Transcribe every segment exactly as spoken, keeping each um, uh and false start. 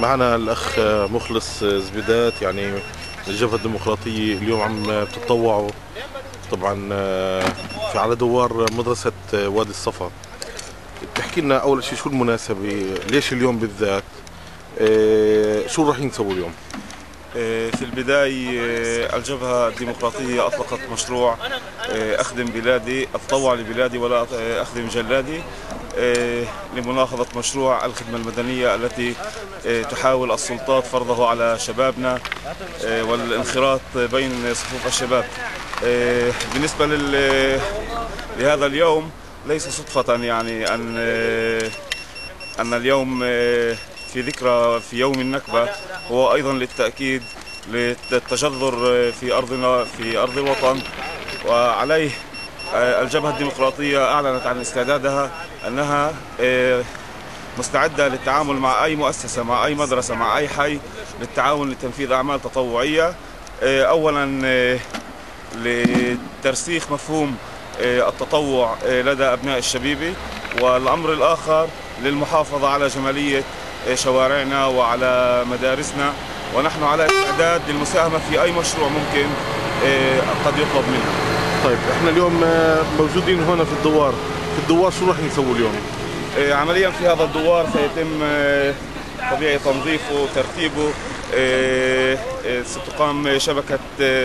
معنا الأخ مخلص زبيدات، يعني الجبهة الديمقراطية اليوم عم بتتطوعوا طبعا في على دوار مدرسة وادي الصفا. تحكي لنا أول شيء شو المناسبة، ليش اليوم بالذات، شو رايحين تسووا اليوم؟ في البداية الجبهة الديمقراطية أطلقت مشروع أخدم بلادي، أتطوع لبلادي ولا أخدم جلادي، لمناهضة مشروع الخدمة المدنية التي تحاول السلطات فرضه على شبابنا والانخراط بين صفوف الشباب. بالنسبة لهذا اليوم ليس صدفة يعني أن أن اليوم في ذكرى في يوم النكبة، هو أيضا للتأكيد للتجذر في أرضنا في أرض الوطن، وعليه الجبهة الديمقراطية أعلنت عن استعدادها أنها مستعدة للتعامل مع أي مؤسسة، مع أي مدرسة، مع أي حي، للتعاون لتنفيذ أعمال تطوعية. أولا لترسيخ مفهوم التطوع لدى أبناء الشبيبة، والأمر الآخر للمحافظة على جمالية شوارعنا وعلى مدارسنا، ونحن على استعداد للمساهمة في أي مشروع ممكن قد يطلب منا. طيب احنا اليوم موجودين هنا في الدوار، في الدوار شو راح نسوي اليوم؟ عمليا في هذا الدوار سيتم طبيعي تنظيفه وترتيبه، ستقام شبكة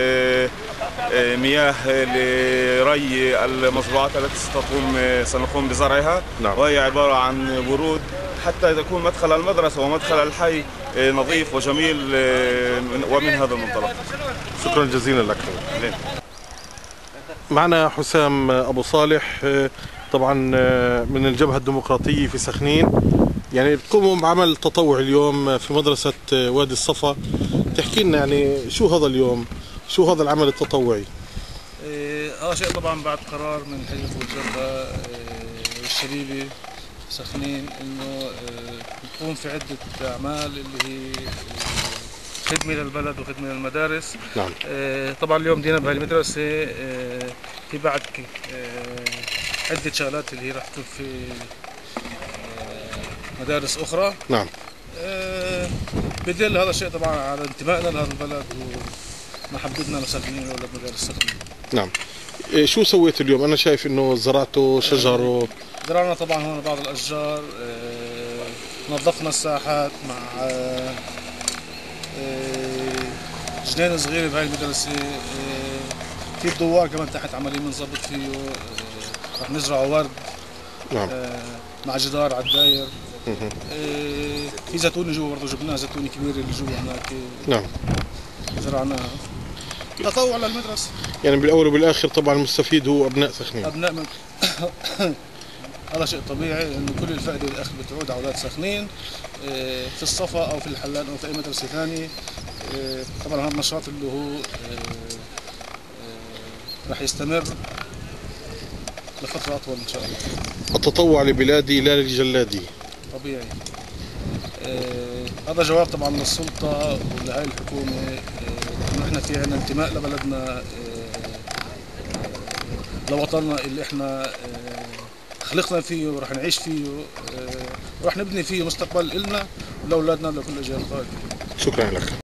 مياه لري المزروعات التي ستقوم سنقوم بزرعها. نعم. وهي عبارة عن ورود حتى تكون مدخل المدرسة ومدخل الحي نظيف وجميل، ومن هذا المنطلق. شكرا جزيلا لك. معنا حسام أبو صالح، طبعا من الجبهة الديمقراطية في سخنين، يعني بتقوموا بعمل تطوعي اليوم في مدرسة وادي الصفا. تحكي لنا يعني شو هذا اليوم، شو هذا العمل التطوعي؟ هذا شيء طبعا بعد قرار من حزب الجبهة الشبيبة سخنين انه نقوم في عدة اعمال اللي هي خدمة للبلد وخدمة للمدارس. نعم. طبعا اليوم دينا بهاي المدرسة في بعد عدة شغلات اللي هي راح تكون في مدارس أخرى. نعم. بدل هذا الشيء طبعا على انتمائنا لهذا البلد ومحبتنا لسخنين ولا مدارس سخنين. نعم. شو سويت اليوم؟ أنا شايف إنه زرعتوا شجر و... زرعنا طبعا هون بعض الأشجار، نظفنا الساحات مع جنين صغيرة بهاي المدرسة، في دوار كمان تحت عمليا بنظبط فيه، رح نزرع ورد. نعم. مع جدار على الداير. في زيتونة جوا برضه، جبناها زيتونة كبيرة اللي جوا هناك. نعم. زرعناها تطوع للمدرسة. يعني بالأول وبالآخر طبعا المستفيد هو أبناء سخنين. أبناء من... هذا شيء طبيعي انه كل الفائدة والأخذ بتعود على أولاد سخنين في الصفا أو في الحلال أو في أي مدرسة ثانية. طبعا هذا النشاط اللي هو رح يستمر لفترة أطول إن شاء الله. التطوع لبلادي لا لجلادي. طبيعي. آه هذا جواب طبعا للسلطة ولهاي الحكومة، آه إنه إحنا في عنا انتماء لبلدنا، آه لوطننا اللي إحنا آه خلقنا فيه ورح نعيش فيه، آه ورح نبني فيه مستقبل إلنا ولأولادنا ولكل الأجيال القادمة. شكرا لك.